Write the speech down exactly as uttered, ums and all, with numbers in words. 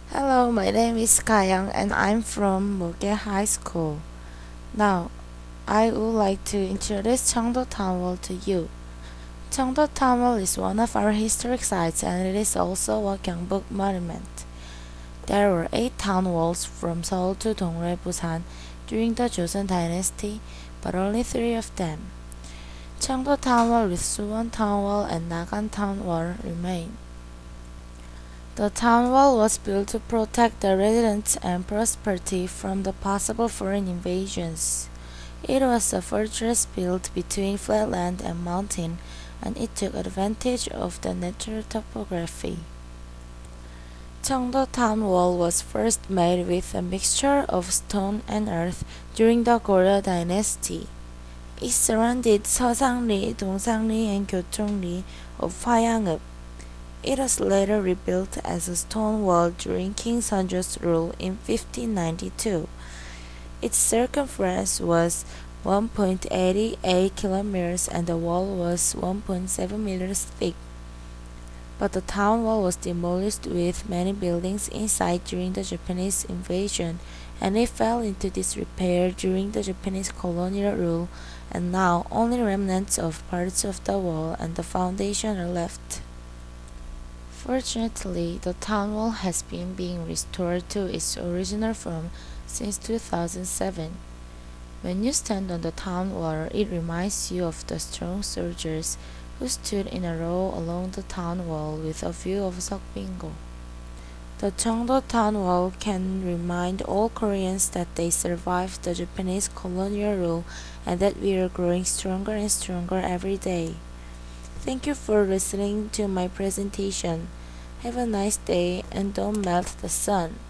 Hello, my name is Kayang and I'm from Mogye High School. Now, I would like to introduce Cheongdo Town Wall to you. Cheongdo Town Wall is one of our historic sites and it is also a Gyeongbok monument. There were eight town walls from Seoul to Dongre, Busan during the Joseon Dynasty, but only three of them. Cheongdo Town Wall with Suwon Town Wall and Nagan Town Wall remain. The town wall was built to protect the residents and prosperity from the possible foreign invasions. It was a fortress built between flatland and mountain, and it took advantage of the natural topography. Cheongdo Town Wall was first made with a mixture of stone and earth during the Goryeo Dynasty. It surrounded Seosangri, Dongsangri, and Gyeochongri of Hwayangeup. It was later rebuilt as a stone wall during King Seonjo's rule in fifteen ninety-two. Its circumference was one point eight eight kilometers and the wall was one point seven meters thick. But the town wall was demolished with many buildings inside during the Japanese invasion, and it fell into disrepair during the Japanese colonial rule, and now only remnants of parts of the wall and the foundation are left. Fortunately, the town wall has been being restored to its original form since two thousand seven. When you stand on the town wall, it reminds you of the strong soldiers who stood in a row along the town wall with a view of Seokbingo. The Cheongdo Town Wall can remind all Koreans that they survived the Japanese colonial rule and that we are growing stronger and stronger every day. Thank you for listening to my presentation. Have a nice day and don't melt the sun.